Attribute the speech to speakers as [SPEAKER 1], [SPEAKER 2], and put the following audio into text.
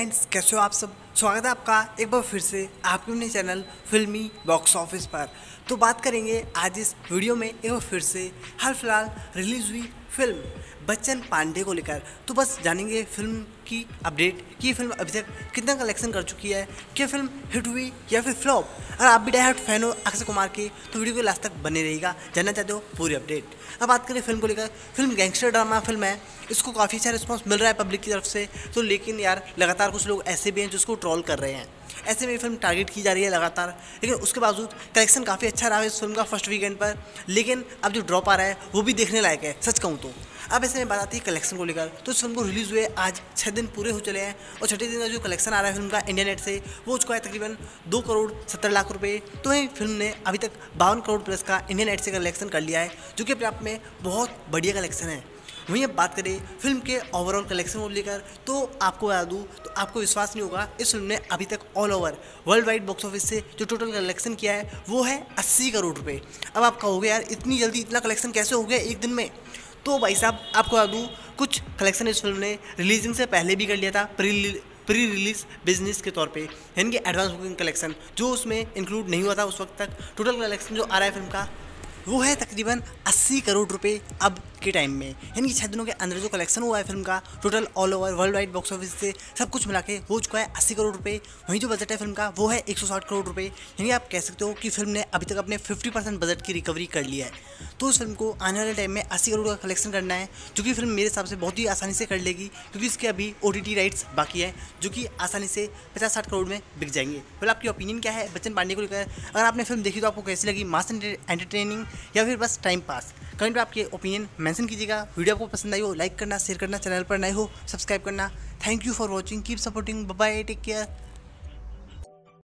[SPEAKER 1] Friends, कैसे हो आप सब। स्वागत है आपका एक बार फिर से आपके अपने चैनल फिल्मी बॉक्स ऑफिस पर। तो बात करेंगे आज इस वीडियो में एक बार फिर से हाल फिलहाल रिलीज हुई फिल्म बच्चन पांडे को लेकर। तो बस जानेंगे फिल्म की अपडेट कि ये फिल्म अभी तक कितना कलेक्शन कर चुकी है, क्या फिल्म हिट हुई या फिर फ्लॉप। अगर आप भी डाई हार्ड फैन हो अक्षय कुमार के तो वीडियो को लास्ट तक बने रहेगा, जानना चाहते हो पूरी अपडेट। अब बात करें फिल्म को लेकर, फिल्म गैंगस्टर ड्रामा फिल्म है, इसको काफ़ी अच्छा रिस्पॉन्स मिल रहा है पब्लिक की तरफ से। तो लेकिन यार लगातार कुछ लोग ऐसे भी हैं जिसको ट्रोल कर रहे हैं, ऐसे में फिल्म टारगेट की जा रही है लगातार। लेकिन उसके बावजूद कलेक्शन काफ़ी अच्छा रहा है इस फिल्म का फर्स्ट वीकेंड पर। लेकिन अब जो ड्रॉप आ रहा है वो भी देखने लायक है सच कहूँ तो। अब ऐसे में बात आती है कलेक्शन को लेकर, तो इस फिल्म को रिलीज़ हुए आज 6 दिन पूरे हो चले हैं और छठे दिन का जो कलेक्शन आ रहा है फिल्म का इंडिया नेट से वो हो चुका है तकरीबन 2 करोड़ 70 लाख रुपए। तो ये फिल्म ने अभी तक 52 करोड़ प्लस का इंडिया नेट से कलेक्शन कर लिया है, जो कि अपने आप में बहुत बढ़िया कलेक्शन है। वहीं अब बात करें फिल्म के ओवरऑल कलेक्शन को लेकर, तो आपको बता दूँ तो आपको विश्वास नहीं होगा, इस फिल्म ने अभी तक all over world wide box office से जो टोटल कलेक्शन किया है वो है 80 करोड़ रुपए। अब आप कहोगे यार इतनी जल्दी इतना कलेक्शन कैसे हो गया एक दिन में। तो भाई साहब आपको बता दूँ कुछ कलेक्शन इस फिल्म ने रिलीजिंग से पहले भी कर लिया था, प्री रिलीज बिजनेस के तौर पे, यानी कि एडवांस बुकिंग कलेक्शन जो उसमें इंक्लूड नहीं हुआ था उस वक्त तक। टोटल कलेक्शन जो आ रहा है फिल्म का वो है तकरीबन 80 करोड़ रुपए अब के टाइम में, यानी कि 6 दिनों के अंदर जो कलेक्शन हुआ है फिल्म का total all over world wide box office से सब कुछ मिला के हो चुका है 80 करोड़ रुपए। वहीं जो बजट है फिल्म का वो है 160 करोड़ रुपए, यानी आप कह सकते हो कि फिल्म ने अभी तक अपने 50% बजट की रिकवरी कर लिया है। तो इस फिल्म को आने वाले टाइम में 80 करोड़ का कलेक्शन करना है, जो कि फिल्म मेरे हिसाब से बहुत ही आसानी से कर लेगी, क्योंकि इसके अभी OTT राइट्स बाकी है जो कि आसानी से 50-60 करोड़ में बिक जाएंगे। फिर आपकी ओपिनियन क्या है बच्चन पांडे को लेकर? अगर आपने फिल्म देखी तो आपको कैसी लगी, मास एंटरटेनिंग या फिर बस टाइम पास? कमेंट में आपके ओपिनियन मेंशन कीजिएगा। वीडियो आपको पसंद आई हो लाइक करना, शेयर करना, चैनल पर नए हो सब्सक्राइब करना। Thank you for watching, keep supporting, bye bye, take care.